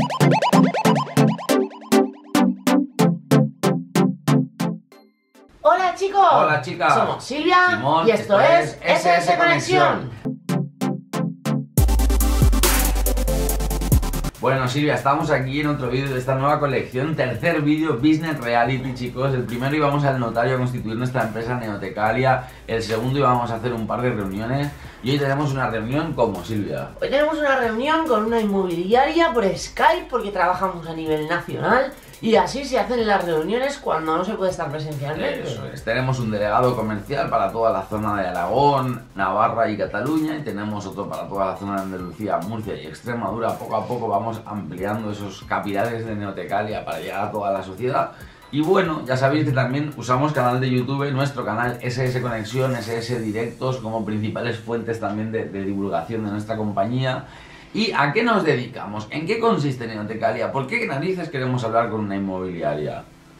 Hola chicos, hola chicas, somos Silvia Simón, y esto es SS Conexión. Bueno Silvia, estamos aquí en otro vídeo de esta nueva colección, tercer vídeo Business Reality, chicos. El primero íbamos al notario a constituir nuestra empresa Neotecalia, el segundo íbamos a hacer un par de reuniones y hoy tenemos una reunión como Silvia. Hoy tenemos una reunión con una inmobiliaria por Skype porque trabajamos a nivel nacional y así se hacen las reuniones cuando no se puede estar presencialmente. Eso es, tenemos un delegado comercial para toda la zona de Aragón, Navarra y Cataluña y tenemos otro para toda la zona de Andalucía, Murcia y Extremadura. Poco a poco vamos ampliando esos capilares de Neotecalia para llegar a toda la sociedad. Y bueno, ya sabéis que también usamos canal de YouTube, nuestro canal SS Conexión, SS Directos como principales fuentes también de divulgación de nuestra compañía. ¿Y a qué nos dedicamos? ¿En qué consiste Neotecalia? ¿Por qué narices queremos hablar con una inmobiliaria?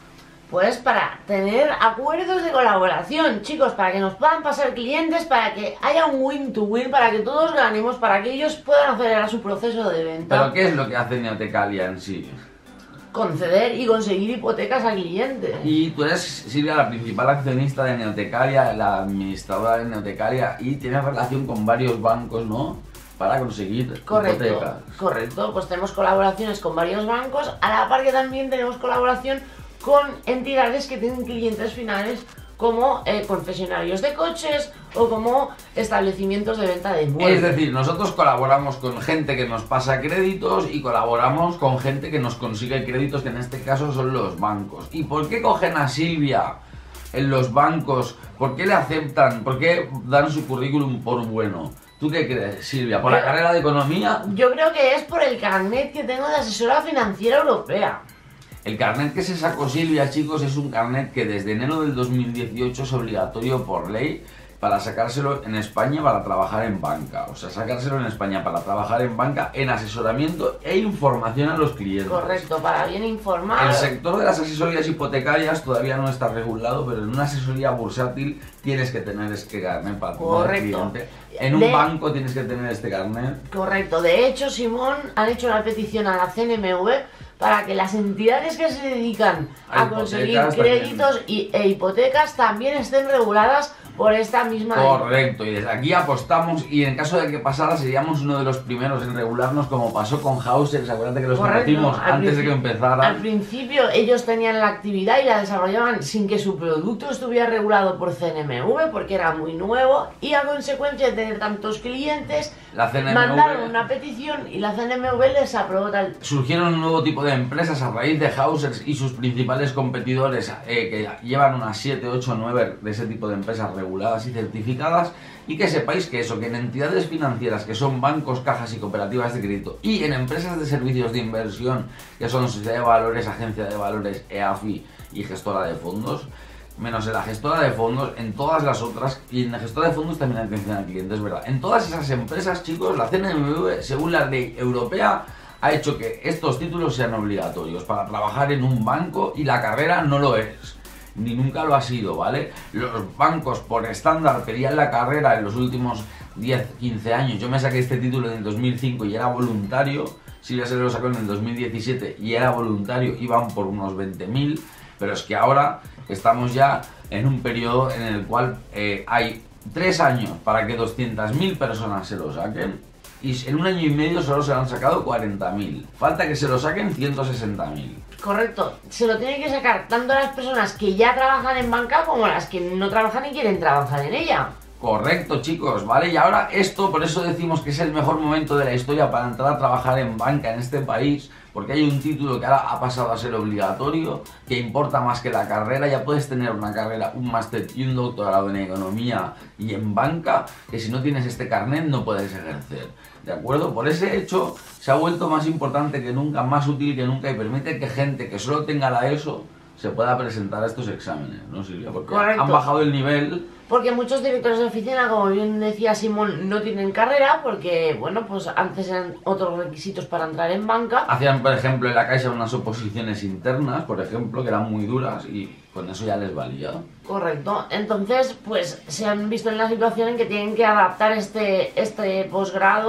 Pues para tener acuerdos de colaboración, chicos, para que nos puedan pasar clientes, para que haya un win-to-win, para que todos ganemos, para que ellos puedan acelerar su proceso de venta. ¿Pero qué es lo que hace Neotecalia en sí? Conceder y conseguir hipotecas al cliente. Y tú eres, Silvia, la principal accionista de Neotecalia, la administradora de Neotecalia y tienes relación con varios bancos, ¿no? Para conseguir hipotecas. Correcto, pues tenemos colaboraciones con varios bancos, a la par que también tenemos colaboración con entidades que tienen clientes finales como concesionarios de coches o como establecimientos de venta de inmuebles. Es decir, nosotros colaboramos con gente que nos pasa créditos y colaboramos con gente que nos consigue créditos, que en este caso son los bancos. ¿Y por qué cogen a Silvia en los bancos? ¿Por qué le aceptan? ¿Por qué dan su currículum por bueno? ¿Tú qué crees, Silvia? ¿Por la carrera de economía? Yo creo que es por el carnet que tengo de asesora financiera europea. El carnet que se sacó Silvia, chicos, es un carnet que desde enero del 2018 es obligatorio por ley para sacárselo en España para trabajar en banca. O sea, sacárselo en España para trabajar en banca, en asesoramiento e información a los clientes. Correcto, para bien informar. El sector de las asesorías hipotecarias todavía no está regulado, pero en una asesoría bursátil tienes que tener este carnet para tener cliente. En un banco tienes que tener este carnet. Correcto. De hecho, Simón, han hecho una petición a la CNMV para que las entidades que se dedican a conseguir créditos e hipotecas también estén reguladas por esta misma ley. Correcto, y desde aquí apostamos y en caso de que pasara seríamos uno de los primeros en regularnos, como pasó con Hausers. Acuérdate que los conocimos antes de que empezara. Al principio ellos tenían la actividad y la desarrollaban sin que su producto estuviera regulado por CNMV porque era muy nuevo y a consecuencia de tener tantos clientes mandaron una petición y la CNMV les aprobó tal. Surgieron un nuevo tipo de empresas a raíz de Hausers y sus principales competidores que llevan unas 7, 8, 9 de ese tipo de empresas reguladas y certificadas. Y que sepáis que eso, que en entidades financieras que son bancos, cajas y cooperativas de crédito y en empresas de servicios de inversión que son sociedad de valores, agencia de valores, EAFI y gestora de fondos, menos en la gestora de fondos, en todas las otras, y en la gestora de fondos también hay atención al cliente, es verdad. En todas esas empresas, chicos, la CNMV, según la ley europea, ha hecho que estos títulos sean obligatorios para trabajar en un banco y la carrera no lo es. Ni nunca lo ha sido, ¿vale? Los bancos por estándar pedían la carrera en los últimos 10, 15 años. Yo me saqué este título en el 2005 y era voluntario. Silvia se lo sacó en el 2017 y era voluntario, iban por unos 20.000. Pero es que ahora estamos ya en un periodo en el cual hay 3 años para que 200.000 personas se lo saquen. Y en un año y medio solo se lo han sacado 40.000. Falta que se lo saquen 160.000. Correcto, se lo tienen que sacar tanto las personas que ya trabajan en banca como las que no trabajan y quieren trabajar en ella. Correcto, chicos, ¿vale? Y ahora esto, por eso decimos que es el mejor momento de la historia para entrar a trabajar en banca en este país, porque hay un título que ahora ha pasado a ser obligatorio, que importa más que la carrera. Ya puedes tener una carrera, un máster y un doctorado en economía y en banca, que si no tienes este carnet no puedes ejercer, ¿de acuerdo? Por ese hecho se ha vuelto más importante que nunca, más útil que nunca y permite que gente que solo tenga la ESO se pueda presentar a estos exámenes, ¿no, Silvia? Porque han bajado el nivel. Porque muchos directores de oficina, como bien decía Simón, no tienen carrera porque, bueno, pues antes eran otros requisitos para entrar en banca. Hacían, por ejemplo, en la Caixa unas oposiciones internas, por ejemplo, que eran muy duras y con eso ya les valía. Correcto. Entonces, pues se han visto en la situación en que tienen que adaptar este posgrado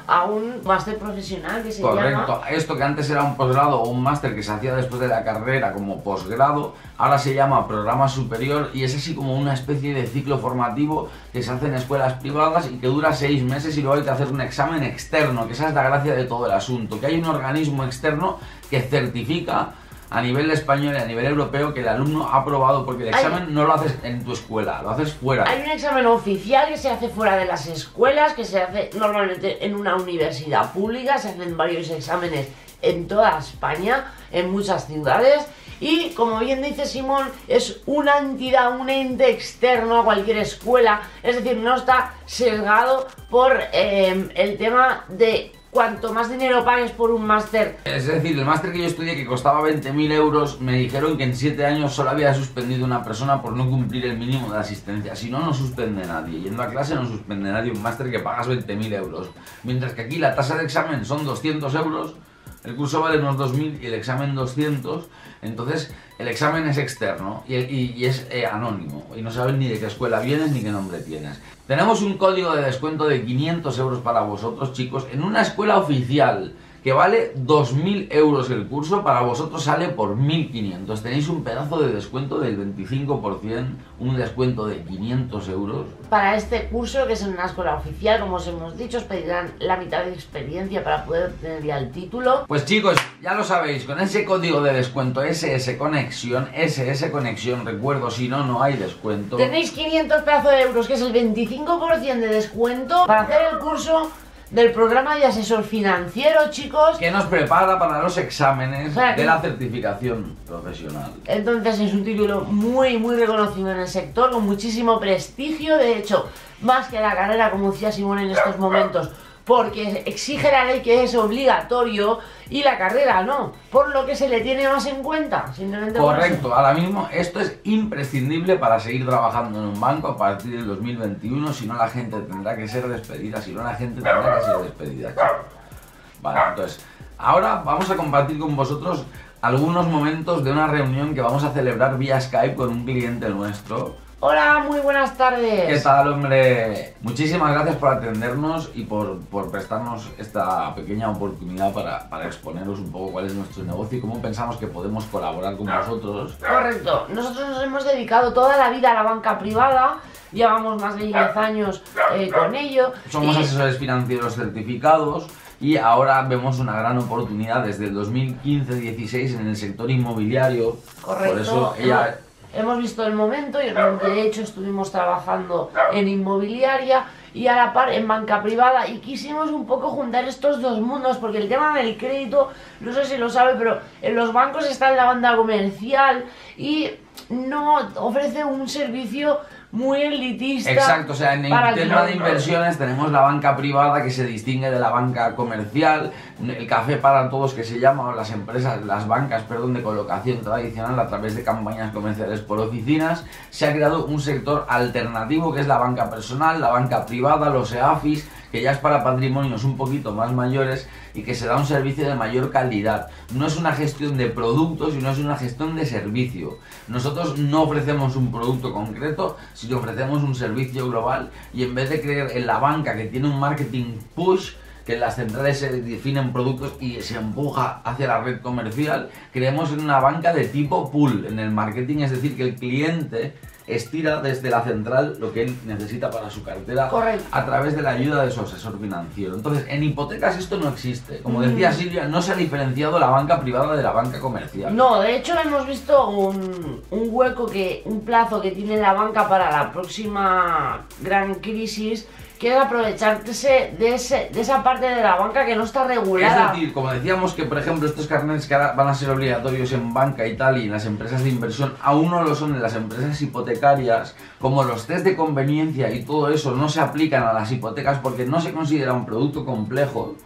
a un máster profesional que se Correcto. llama... Esto que antes era un posgrado o un máster que se hacía después de la carrera como posgrado, ahora se llama programa superior y es así como una especie de ciclo formativo que se hace en escuelas privadas y que dura 6 meses y luego hay que hacer un examen externo, que esa es la gracia de todo el asunto, que hay un organismo externo que certifica a nivel español y a nivel europeo que el alumno ha aprobado, porque el examen no lo haces en tu escuela, lo haces fuera. Hay un examen oficial que se hace fuera de las escuelas, que se hace normalmente en una universidad pública, se hacen varios exámenes en toda España, en muchas ciudades, y como bien dice Simón, es una entidad, un ente externo a cualquier escuela, es decir, no está sesgado por el tema de... Cuanto más dinero pagues por un máster. Es decir, el máster que yo estudié, que costaba 20.000 euros, me dijeron que en 7 años solo había suspendido una persona por no cumplir el mínimo de asistencia. Si no, no suspende nadie. Yendo a clase no suspende nadie un máster que pagas 20.000 euros. Mientras que aquí la tasa de examen son 200 euros, el curso vale unos 2.000 y el examen 200. Entonces, el examen es externo y es anónimo. Y no sabes ni de qué escuela vienes ni qué nombre tienes. Tenemos un código de descuento de 500 euros para vosotros, chicos, en una escuela oficial que vale 2.000 euros el curso, para vosotros sale por 1.500. Tenéis un pedazo de descuento del 25%, un descuento de 500 euros. Para este curso, que es en una escuela oficial, como os hemos dicho, os pedirán la mitad de experiencia para poder obtener ya el título. Pues chicos, ya lo sabéis, con ese código de descuento SS Conexión, recuerdo, si no, no hay descuento. Tenéis 500 pedazos de euros, que es el 25% de descuento para hacer el curso del programa de asesor financiero, chicos, que nos prepara para los exámenes de la certificación profesional. Entonces es un título muy reconocido en el sector, con muchísimo prestigio, de hecho, más que la carrera, como decía Simón en estos momentos, porque exige la ley que es obligatorio y la carrera no, por lo que se le tiene más en cuenta, simplemente. Correcto, ahora mismo esto es imprescindible para seguir trabajando en un banco a partir del 2021, si no la gente tendrá que ser despedida, Vale, entonces, ahora vamos a compartir con vosotros algunos momentos de una reunión que vamos a celebrar vía Skype con un cliente nuestro. Hola, muy buenas tardes. ¿Qué tal, hombre? Muchísimas gracias por atendernos y por prestarnos esta pequeña oportunidad para exponeros un poco cuál es nuestro negocio y cómo pensamos que podemos colaborar con vosotros. Correcto. Nosotros nos hemos dedicado toda la vida a la banca privada, llevamos más de 10 años con ello. Somos asesores financieros certificados y ahora vemos una gran oportunidad desde el 2015-16 en el sector inmobiliario. Correcto. Por eso ella... Hemos visto el momento y de hecho estuvimos trabajando en inmobiliaria y a la par en banca privada y quisimos un poco juntar estos dos mundos, porque el tema del crédito, no sé si lo sabe, pero en los bancos está en la banda comercial y no ofrece un servicio muy elitista. Exacto, o sea, en el tema de inversiones tenemos la banca privada que se distingue de la banca comercial, el café para todos que se llama, o las bancas de colocación tradicional a través de campañas comerciales por oficinas. Se ha creado un sector alternativo que es la banca personal, la banca privada, los EAFIs, que ya es para patrimonios un poquito más mayores y que se da un servicio de mayor calidad. No es una gestión de productos, sino es una gestión de servicio. Nosotros no ofrecemos un producto concreto, sino ofrecemos un servicio global, y en vez de creer en la banca que tiene un marketing push, que en las centrales se definen productos y se empuja hacia la red comercial, creemos en una banca de tipo pull en el marketing, es decir, que el cliente estira desde la central lo que él necesita para su cartera. Correcto. A través de la ayuda de su asesor financiero. Entonces, en hipotecas esto no existe. Como decía Silvia, no se ha diferenciado la banca privada de la banca comercial. No, de hecho hemos visto un plazo que tiene la banca para la próxima gran crisis, que es aprovecharse de esa parte de la banca que no está regulada. Es decir, como decíamos, que por ejemplo estos carnets que ahora van a ser obligatorios en banca y tal, y en las empresas de inversión aún no lo son en las empresas hipotecarias, como los test de conveniencia y todo eso no se aplican a las hipotecas porque no se considera un producto complejo,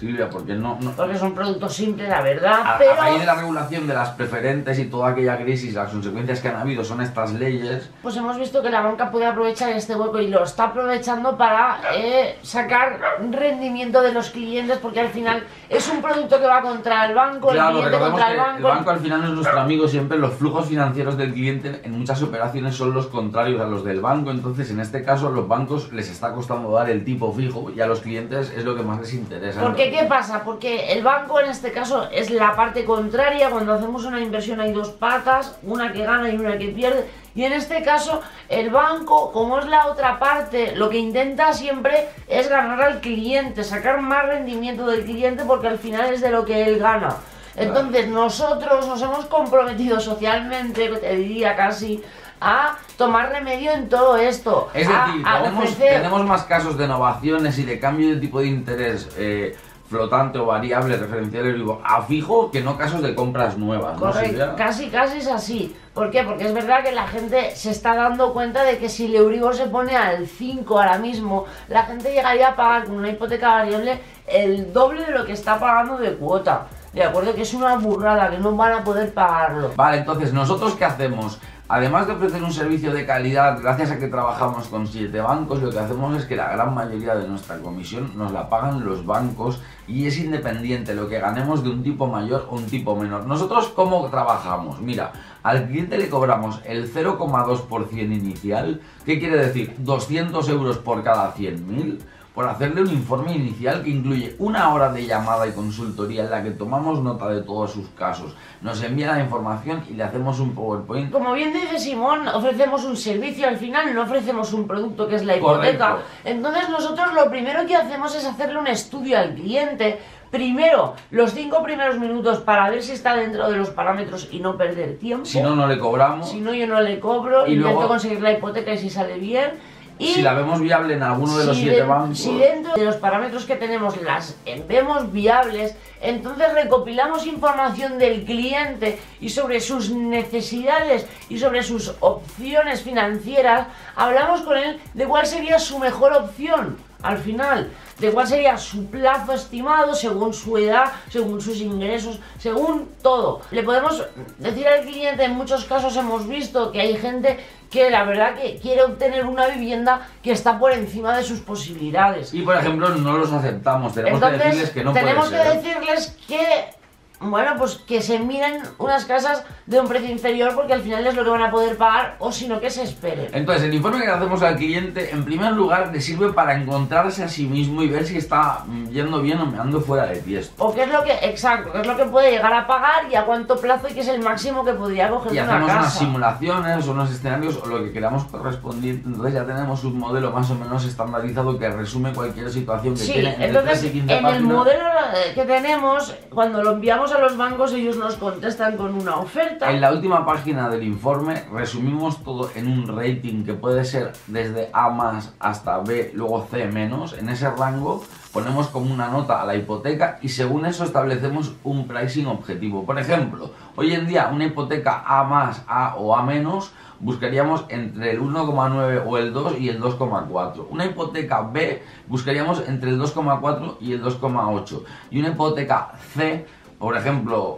Silvia, porque porque son productos simples, la verdad, a pero... raíz de la regulación de las preferentes y toda aquella crisis, las consecuencias que han habido son estas leyes. Pues hemos visto que la banca puede aprovechar este hueco y lo está aprovechando para sacar rendimiento de los clientes, porque al final es un producto que va contra el banco, Claro, el cliente contra el banco. El banco al final no es nuestro amigo siempre, los flujos financieros del cliente en muchas operaciones son los contrarios a los del banco, entonces en este caso a los bancos les está costando dar el tipo fijo y a los clientes es lo que más les interesa. Porque ¿qué pasa? Porque el banco en este caso es la parte contraria. Cuando hacemos una inversión hay dos patas, una que gana y una que pierde, y en este caso el banco, como es la otra parte, lo que intenta siempre es ganar al cliente, sacar más rendimiento del cliente, porque al final es de lo que él gana. Entonces nosotros nos hemos comprometido socialmente, te diría casi, a tomar remedio en todo esto. Es decir, tenemos más casos de innovaciones y de cambio de tipo de interés flotante o variable, referencial a fijo, que no casos de compras nuevas. Correcto, ¿no? Casi es así. ¿Por qué? Porque es verdad que la gente se está dando cuenta de que si el Euribor se pone al 5 ahora mismo, la gente llegaría a pagar con una hipoteca variable el doble de lo que está pagando de cuota. De acuerdo, que es una burrada, que no van a poder pagarlo. Vale, entonces, ¿nosotros qué hacemos? Además de ofrecer un servicio de calidad, gracias a que trabajamos con 7 bancos, lo que hacemos es que la gran mayoría de nuestra comisión nos la pagan los bancos y es independiente lo que ganemos de un tipo mayor o un tipo menor. ¿Nosotros cómo trabajamos? Mira, al cliente le cobramos el 0,2% inicial, ¿qué quiere decir? 200 euros por cada 100.000. Por hacerle un informe inicial que incluye 1 hora de llamada y consultoría en la que tomamos nota de todos sus casos. Nos envía la información y le hacemos un PowerPoint. Como bien dice Simón, ofrecemos un servicio, al final no ofrecemos un producto que es la hipoteca. Correcto. Entonces nosotros lo primero que hacemos es hacerle un estudio al cliente. Primero, los 5 primeros minutos para ver si está dentro de los parámetros y no perder tiempo. Si no, no le cobramos. Si no, yo no le cobro, y intento luego conseguir la hipoteca y si sale bien. Y si la vemos viable en alguno de los 7 bancos, si dentro de los parámetros que tenemos las vemos viables, entonces recopilamos información del cliente y sobre sus necesidades y sobre sus opciones financieras, hablamos con él de cuál sería su mejor opción al final, de cuál sería su plazo estimado según su edad, según sus ingresos, según todo. Le podemos decir al cliente, en muchos casos hemos visto que hay gente que la verdad que quiere obtener una vivienda que está por encima de sus posibilidades. Y por ejemplo no los aceptamos, tenemos que decirles que no puede ser. Tenemos que decirles que, bueno, pues que se miren unas casas de un precio inferior, porque al final es lo que van a poder pagar, o si no, que se esperen. Entonces, el informe que hacemos al cliente, en primer lugar, le sirve para encontrarse a sí mismo y ver si está yendo bien o meando fuera de tiesto. O qué es lo que, exacto, qué es lo que puede llegar a pagar y a cuánto plazo y qué es el máximo que podría coger y una casa. Y hacemos unas simulaciones, unos escenarios o lo que queramos correspondiente, entonces ya tenemos un modelo más o menos estandarizado que resume cualquier situación que tiene entre 3 y 15 páginas. En el modelo que tenemos, cuando lo enviamos a los bancos, ellos nos contestan con una oferta. En la última página del informe resumimos todo en un rating que puede ser desde A más hasta B, luego C menos. En ese rango ponemos como una nota a la hipoteca y según eso establecemos un pricing objetivo. Por ejemplo, hoy en día una hipoteca A más, A o A menos buscaríamos entre el 1,9 o el 2 y el 2,4. Una hipoteca B buscaríamos entre el 2,4 y el 2,8. Y una hipoteca C, por ejemplo,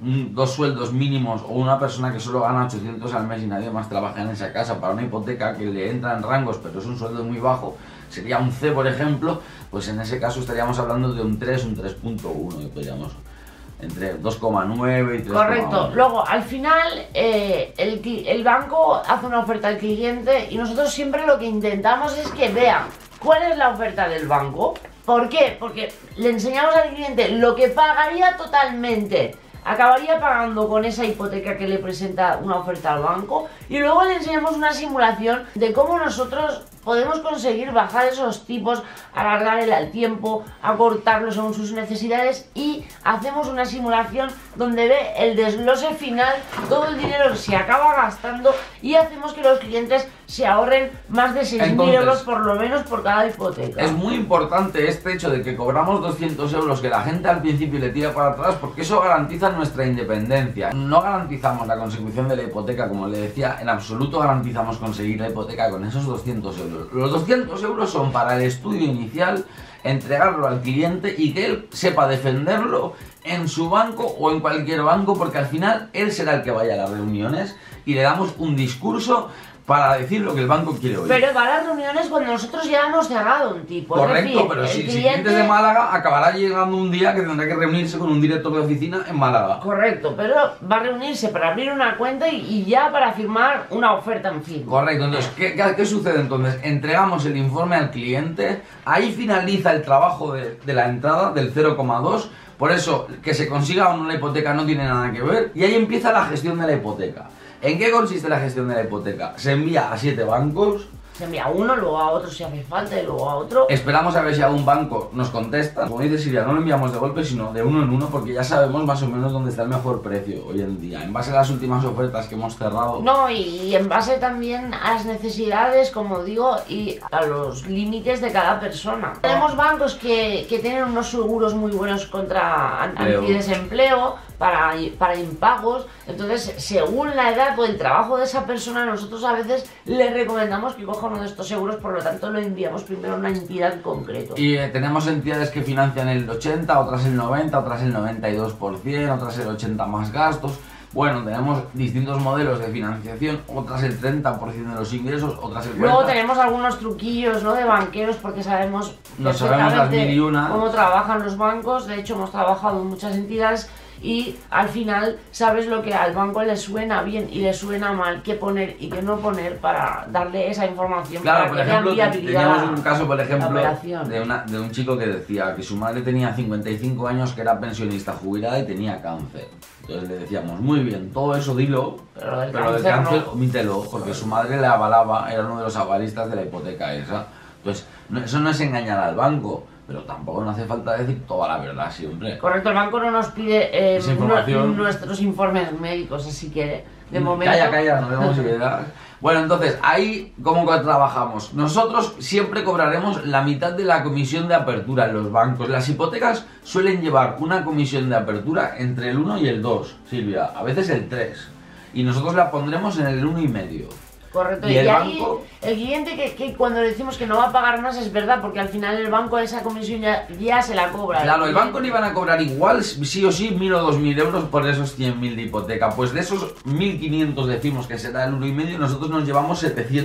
2 sueldos mínimos o una persona que solo gana 800 al mes y nadie más trabaja en esa casa para una hipoteca que le entra en rangos pero es un sueldo muy bajo, sería un C, por ejemplo, pues en ese caso estaríamos hablando de un 3, un 3.1 y podríamos entre 2,9 y 3,1. Correcto. Luego, al final, el banco hace una oferta al cliente y nosotros siempre lo que intentamos es que vea cuál es la oferta del banco. ¿Por qué? Porque le enseñamos al cliente lo que pagaría totalmente. Acabaría pagando con esa hipoteca que le presenta una oferta al banco y luego le enseñamos una simulación de cómo nosotros podemos conseguir bajar esos tipos, alargar el tiempo, acortarlo según sus necesidades y hacemos una simulación donde ve el desglose final, todo el dinero que se acaba gastando y hacemos que los clientes se ahorren más de 6.000 euros por lo menos por cada hipoteca. Es muy importante este hecho de que cobramos 200 euros que la gente al principio le tira para atrás porque eso garantiza nuestra independencia. No garantizamos la consecución de la hipoteca, como le decía, en absoluto garantizamos conseguir la hipoteca con esos 200 euros. Los 200 euros son para el estudio inicial entregarlo al cliente y que él sepa defenderlo en su banco o en cualquier banco, porque al final él será el que vaya a las reuniones y le damos un discurso para decir lo que el banco quiere oír. Pero va a las reuniones cuando nosotros ya hemos cerrado un tipo. Correcto, es decir, pero si cliente... cliente es de Málaga, acabará llegando un día que tendrá que reunirse con un director de oficina en Málaga. Correcto, pero va a reunirse para abrir una cuenta y ya para firmar una oferta en firme. Correcto, entonces, ¿qué sucede entonces? Entregamos el informe al cliente, ahí finaliza el trabajo de la entrada del 0,2, por eso que se consiga o no la hipoteca no tiene nada que ver, y ahí empieza la gestión de la hipoteca. ¿En qué consiste la gestión de la hipoteca? Se envía a 7 bancos. Se envía a uno, luego a otro si hace falta y luego a otro. Esperamos a ver si algún banco nos contesta. Como dice Silvia, no lo enviamos de golpe, sino de uno en uno, porque ya sabemos más o menos dónde está el mejor precio hoy en día, en base a las últimas ofertas que hemos cerrado. No, y en base también a las necesidades, como digo, y a los límites de cada persona. Tenemos bancos que tienen unos seguros muy buenos contra antidesempleo, para impagos. Entonces, según la edad o el trabajo de esa persona, nosotros a veces le recomendamos que coja uno de estos seguros, por lo tanto lo enviamos primero a una entidad en concreto. Y tenemos entidades que financian el 80, otras el 90, otras el 92%, otras el 80 más gastos. Bueno, tenemos distintos modelos de financiación, otras el 30% de los ingresos, otras el 40%. Luego tenemos algunos truquillos, ¿no?, de banqueros, porque sabemos las mil y una cómo trabajan los bancos. De hecho, hemos trabajado en muchas entidades y al final sabes lo que al banco le suena bien y le suena mal, qué poner y qué no poner para darle esa información. Claro, para por que ejemplo, teníamos un caso, por ejemplo, de un chico que decía que su madre tenía 55 años, que era pensionista jubilada y tenía cáncer. Entonces le decíamos, muy bien, todo eso dilo, pero del cáncer no, omítelo, porque su madre le avalaba, era uno de los avalistas de la hipoteca esa. Entonces, eso no es engañar al banco, pero tampoco no hace falta decir toda la verdad siempre. Correcto, el banco no nos pide nuestros informes médicos, así que de momento... Calla, no vemos si verás. Bueno, entonces, ahí, ¿cómo trabajamos? Nosotros siempre cobraremos la mitad de la comisión de apertura en los bancos. Las hipotecas suelen llevar una comisión de apertura entre el 1 y el 2, Silvia, a veces el 3. Y nosotros la pondremos en el 1,5. Correcto, y ahí el cliente que cuando le decimos que no va a pagar más es verdad, porque al final el banco esa comisión ya se la cobra. Claro, el banco le iban a cobrar igual, sí o sí, 1.000 o 2.000 euros por esos 100.000 de hipoteca. Pues de esos 1.500 decimos que será el 1,5, nosotros nos llevamos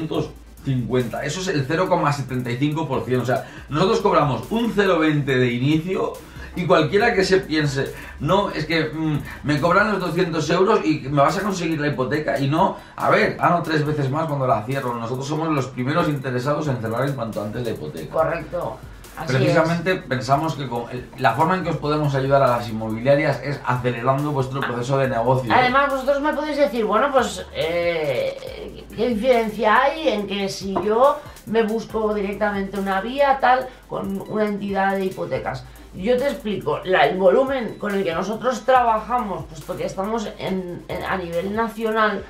750. Eso es el 0,75%. O sea, nosotros cobramos un 0,20 de inicio. Y cualquiera que se piense, no, es que me cobran los 200 euros y me vas a conseguir la hipoteca, y no, a ver, gano 3 veces más cuando la cierro. Nosotros somos los primeros interesados en cerrar en cuanto antes la hipoteca. Correcto. Así Precisamente pensamos que la forma en que os podemos ayudar a las inmobiliarias es acelerando vuestro proceso de negocio. Además, vosotros me podéis decir, bueno, pues, ¿qué diferencia hay en que si yo me busco directamente una vía tal con una entidad de hipotecas? Yo te explico, el volumen con el que nosotros trabajamos, puesto que estamos a nivel nacional,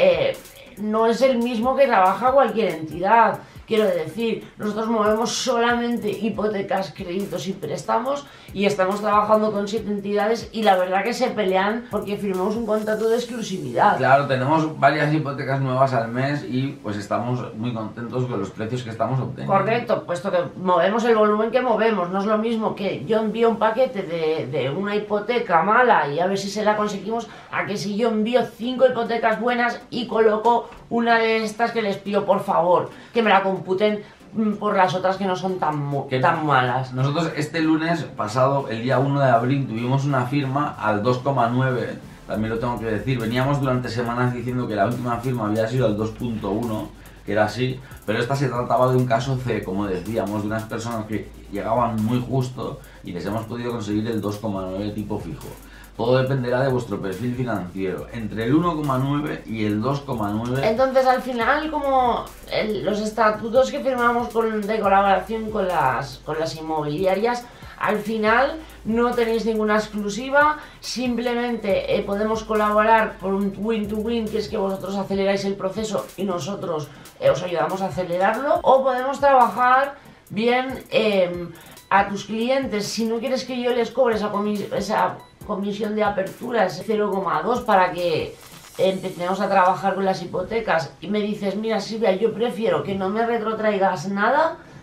no es el mismo que trabaja cualquier entidad. Quiero decir, nosotros movemos solamente hipotecas, créditos y préstamos, y estamos trabajando con 7 entidades, y la verdad que se pelean porque firmamos un contrato de exclusividad. Claro, tenemos varias hipotecas nuevas al mes y pues estamos muy contentos con los precios que estamos obteniendo. Correcto, puesto que movemos el volumen que movemos. No es lo mismo que yo envío un paquete de una hipoteca mala y a ver si se la conseguimos, a que si yo envío 5 hipotecas buenas y coloco una de estas que les pido por favor que me la computen por las otras que no son tan malas. Nosotros este lunes pasado, el día 1 de abril, tuvimos una firma al 2,9, también lo tengo que decir. Veníamos durante semanas diciendo que la última firma había sido al 2,1, que era así, pero esta se trataba de un caso C, como decíamos, de unas personas que llegaban muy justo y les hemos podido conseguir el 2,9 tipo fijo. Todo dependerá de vuestro perfil financiero, entre el 1,9 y el 2,9. Entonces, al final, como los estatutos que firmamos de colaboración con las inmobiliarias, al final no tenéis ninguna exclusiva, simplemente podemos colaborar por un win-to-win, que es que vosotros aceleráis el proceso y nosotros os ayudamos a acelerarlo, o podemos trabajar bien a tus clientes. Si no quieres que yo les cobre esa comisión de apertura, es 0,2, para que empecemos a trabajar con las hipotecas, y me dices, mira Silvia, yo prefiero que no me retrotraigas nada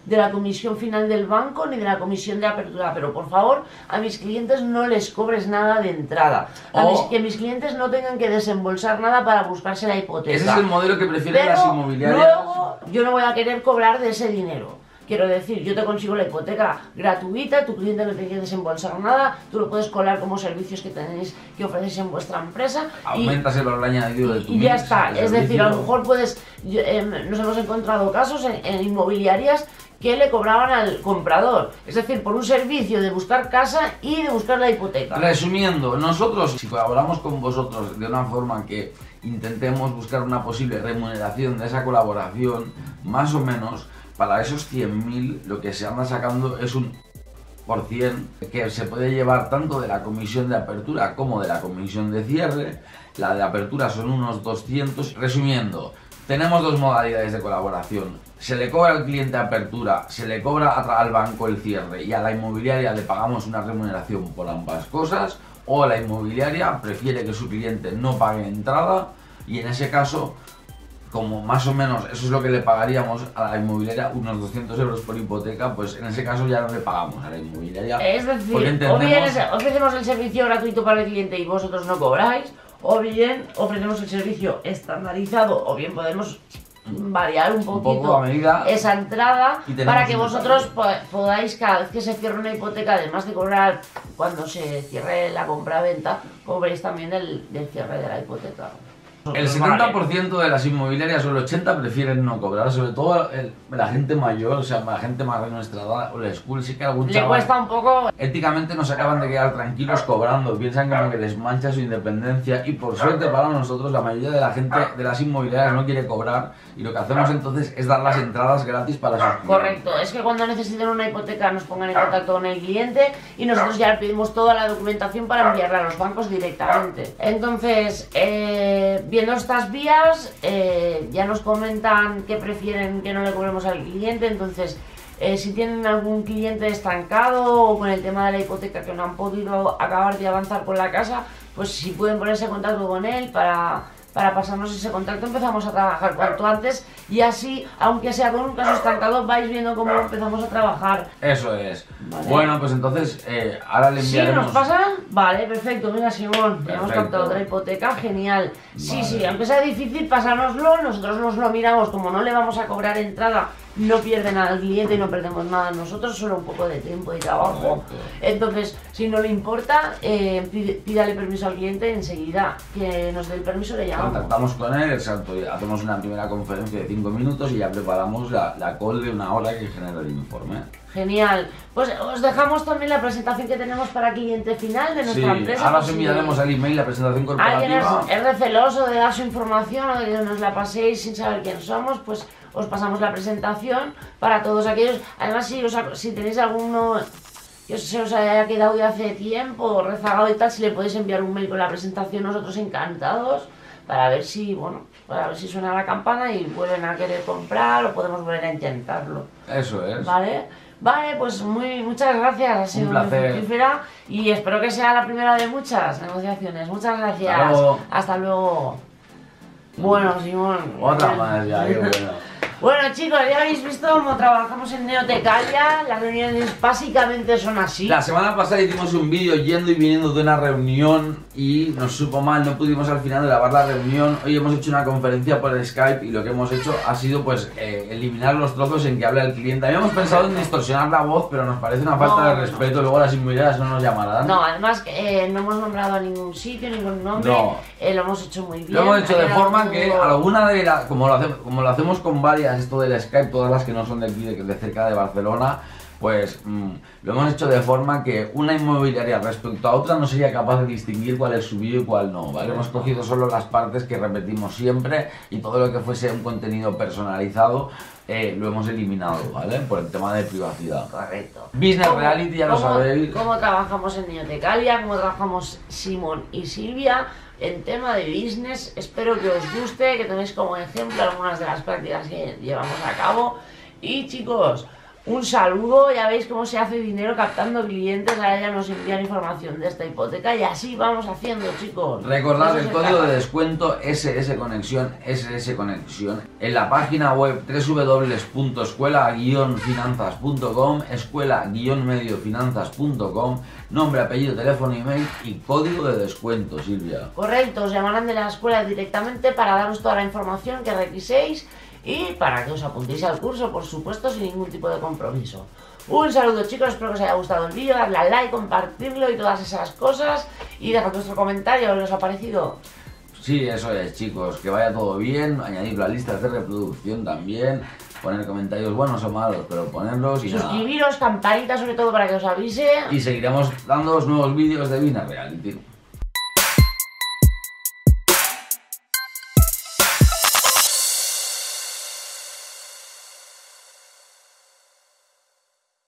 de la comisión final del banco ni de la comisión de apertura, pero por favor a mis clientes no les cobres nada de entrada, que mis clientes no tengan que desembolsar nada para buscarse la hipoteca. Ese es el modelo que prefieren las inmobiliarias. Luego yo no voy a querer cobrar de ese dinero. Quiero decir, yo te consigo la hipoteca gratuita, tu cliente no tiene que desembolsar nada, tú lo puedes colar como servicios que tenéis, que ofrecéis en vuestra empresa. Aumentas el valor añadido de tu y ya está. Es decir, a lo mejor puedes, nos hemos encontrado casos en inmobiliarias que le cobraban al comprador, es decir, por un servicio de buscar casa y de buscar la hipoteca. Resumiendo, nosotros, si colaboramos con vosotros de una forma que intentemos buscar una posible remuneración de esa colaboración, más o menos, para esos 100.000 lo que se anda sacando es un % que se puede llevar tanto de la comisión de apertura como de la comisión de cierre. La de apertura son unos 200. Resumiendo, tenemos dos modalidades de colaboración. Se le cobra al cliente apertura, se le cobra al banco el cierre y a la inmobiliaria le pagamos una remuneración por ambas cosas, o la inmobiliaria prefiere que su cliente no pague entrada y en ese caso, como más o menos eso es lo que le pagaríamos a la inmobiliaria, unos 200 euros por hipoteca, pues en ese caso ya no le pagamos a la inmobiliaria. Es decir, o bien ofrecemos el servicio gratuito para el cliente y vosotros no cobráis, o bien ofrecemos el servicio estandarizado, o bien podemos variar un poquito a medida esa entrada para que vosotros podáis, cada vez que se cierre una hipoteca, además de cobrar cuando se cierre la compra-venta, cobréis también del cierre de la hipoteca. El 70% de las inmobiliarias o el 80% prefieren no cobrar, sobre todo la gente mayor, o sea, la gente más de nuestra edad, o la school, sí que algún chaval, le cuesta un poco. Éticamente no se acaban de quedar tranquilos cobrando, piensan como que les mancha su independencia y por suerte para nosotros la mayoría de la gente de las inmobiliarias no quiere cobrar y lo que hacemos entonces es dar las entradas gratis para sus clientes. Correcto, es que cuando necesiten una hipoteca nos pongan en contacto con el cliente y nosotros ya le pedimos toda la documentación para enviarla a los bancos directamente. Entonces, viendo estas vías, ya nos comentan que prefieren que no le cobremos al cliente. Entonces, si tienen algún cliente estancado o con el tema de la hipoteca que no han podido acabar de avanzar con la casa, pues si pueden ponerse en contacto con él para pasarnos ese contacto, empezamos a trabajar cuanto antes y así, aunque sea con un caso estancado, vais viendo cómo empezamos a trabajar. Eso es. Vale. Bueno, pues entonces ahora le enviaremos... ¿Sí nos pasa? Vale, perfecto. Mira, Simón, hemos captado otra hipoteca, genial. Sí, sí, aunque sea difícil, pasárnoslo, nosotros nos lo miramos, como no le vamos a cobrar entrada, no pierde nada el cliente y no perdemos nada nosotros, solo un poco de tiempo y trabajo. Entonces, si no le importa, pídale permiso al cliente enseguida, que nos dé el permiso, le llamamos. Contactamos con él, exacto, hacemos una primera conferencia de 5 minutos y ya preparamos la call de 1 hora que genera el informe. Genial. Pues os dejamos también la presentación que tenemos para cliente final de nuestra empresa. Ahora os enviaremos al email la presentación corporativa. Alguien es receloso de dar su información o de que nos la paséis sin saber quién somos, pues os pasamos la presentación para todos aquellos. Además, si tenéis alguno que se os haya quedado de hace tiempo, rezagado y tal, si le podéis enviar un mail con la presentación, nosotros encantados, para ver si, bueno, para ver si suena la campana y vuelven a querer comprar o podemos volver a intentarlo. Eso es. ¿Vale? Vale, pues muchas gracias, ha sido muy fructífera y espero que sea la primera de muchas negociaciones. Muchas gracias. Hasta luego. Bueno, Simón. Otra más ya, qué bueno. Bueno, chicos, ya habéis visto cómo trabajamos en Neotecalia. Las reuniones básicamente son así. La semana pasada hicimos un vídeo yendo y viniendo de una reunión y nos supo mal, no pudimos al final grabar la reunión. Hoy hemos hecho una conferencia por Skype y lo que hemos hecho ha sido pues eliminar los trozos en que habla el cliente. Habíamos pensado en distorsionar la voz, pero nos parece una falta de respeto. Luego las inmobiliarias no nos llamarán. No, además no hemos nombrado a ningún sitio, ningún nombre. No. Lo hemos hecho muy bien. Lo hemos hecho de forma que alguna de las, como lo hacemos con varias, esto del Skype, todas las que no son de aquí, de cerca de Barcelona, pues lo hemos hecho de forma que una inmobiliaria respecto a otra no sería capaz de distinguir cuál es suyo y cuál no, ¿vale? Hemos cogido solo las partes que repetimos siempre y todo lo que fuese un contenido personalizado lo hemos eliminado, ¿vale? Por el tema de privacidad. Correcto. Business Reality, ya lo sabéis. ¿Cómo trabajamos en Neotecalia? ¿Cómo trabajamos Simón y Silvia? En tema de business, espero que os guste, que tenéis como ejemplo algunas de las prácticas que llevamos a cabo. Y chicos, Un saludo, ya veis cómo se hace dinero captando clientes, ahora ya nos envían información de esta hipoteca y así vamos haciendo, chicos. Recordad el código de descuento SS Conexión en la página web www.escuela-finanzas.com, escuela-mediofinanzas.com, nombre, apellido, teléfono, email y código de descuento, Silvia. Correcto, os llamarán de la escuela directamente para daros toda la información que requiséis y para que os apuntéis al curso, por supuesto, sin ningún tipo de compromiso. Un saludo, chicos, espero que os haya gustado el vídeo, darle a like, compartirlo y todas esas cosas. Y dejad vuestro comentario, ¿os ha parecido? Sí, eso es, chicos, que vaya todo bien, añadirlo a listas de reproducción también, poner comentarios buenos o malos, pero ponerlos y suscribiros, campanita sobre todo para que os avise. Y seguiremos dando nuevos vídeos de Vina Reality.